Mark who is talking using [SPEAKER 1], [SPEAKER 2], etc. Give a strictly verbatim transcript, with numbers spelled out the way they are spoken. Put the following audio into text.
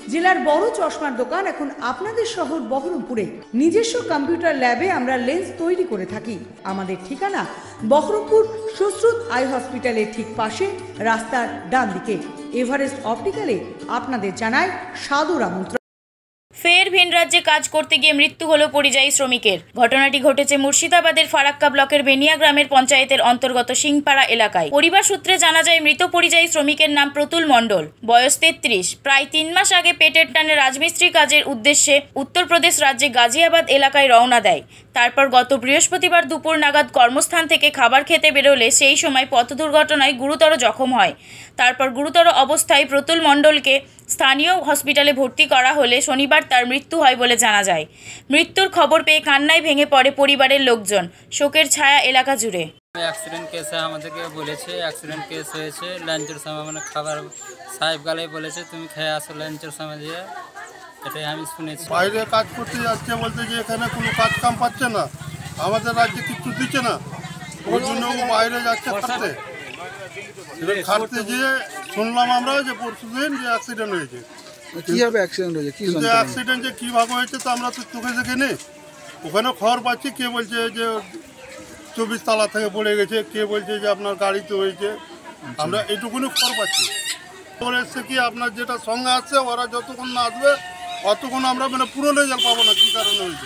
[SPEAKER 1] জেলার বড় চশমার দোকান এখন আপনাদের শহর বহরমপুরে। নিজস্ব কম্পিউটার ল্যাবে আমরা লেন্স তৈরি করে থাকি। আমাদের ঠিকানা বহরমপুর সুশ্রুত আই হসপিটালের ঠিক পাশে, রাস্তার ডান দিকে। এভারেস্ট অপটিক্যালে আপনাদের জানায় সাদর আমন্ত্রণ।
[SPEAKER 2] ফের ভিন রাজ্যে কাজ করতে গিয়ে মৃত্যু হলো পরিযায়ী শ্রমিকের। ঘটনাটি ঘটেছে মুর্শিদাবাদের ফারাক্কা ব্লকের বেনিয়া গ্রামের পঞ্চায়েতের অন্তর্গত সিংপাড়া এলাকায়। পরিবার সূত্রে জানা যায়, মৃত পরিযায়ী শ্রমিকের নাম প্রতুল মণ্ডল, বয়স তেত্রিশ। প্রায় তিন মাস আগে পেটের টানে রাজমিস্ত্রি কাজের উদ্দেশ্যে উত্তরপ্রদেশ রাজ্যে গাজিয়াবাদ এলাকায় রওনা দেয়। তারপর গত বৃহস্পতিবার দুপুর নাগাদ কর্মস্থান থেকে খাবার খেতে বেরোলে সেই সময় পথ দুর্ঘটনায় গুরুতর জখম হয়। তারপর গুরুতর অবস্থায় প্রতুল মণ্ডলকে স্থানীয় হসপিটালে ভর্তি করা হলে শনিবার তার মৃত্যু হয় বলে জানা যায়। মৃত্যুর খবর পেয়ে কান্নায় ভেঙে পড়ে পরিবারের লোকজন। শোকের ছায়া এলাকা জুড়ে।
[SPEAKER 3] অ্যাক্সিডেন্ট কেসে আমাদেরকে বলেছে অ্যাক্সিডেন্ট কেস হয়েছে, লাঞ্চের সময় মানে খাবার সাহেব গালে বলেছে তুমি খেয়ে আসো লাঞ্চের সময় দিয়ে, এটাই আমি শুনেছি।
[SPEAKER 4] বাইরে কাজ করতে যাচ্ছে বলতে যে এখানে কোনো কাজ কাম পাচ্ছে না, আমাদের রাজ্যে কিছু দিচ্ছে না, ওই জন্য বাইরে যাচ্ছে খাটতে। খাটতে গিয়ে শুনলাম আমরা যে পরশু দিন যে অ্যাক্সিডেন্ট হয়েছে।
[SPEAKER 5] কিভাবে অ্যাক্সিডেন্ট হয়েছে? কি
[SPEAKER 4] কিন্তু অ্যাক্সিডেন্ট যে কীভাবে হয়েছে তো আমরা তো চোখে দেখিনি। ওখানে খবর পাচ্ছি, কে বলছে যে চব্বিশ তালা থেকে পড়ে গেছে, কে বলছে যে আপনার গাড়িতে হয়েছে। আমরা এইটুকুনি খবর পাচ্ছি। খবর এসছে কি আপনার যেটা সঙ্গে আসছে ওরা যতক্ষণ না আসবে অতক্ষণ আমরা মানে পুরো রেজাল্ট পাবো না কী কারণে হয়েছে।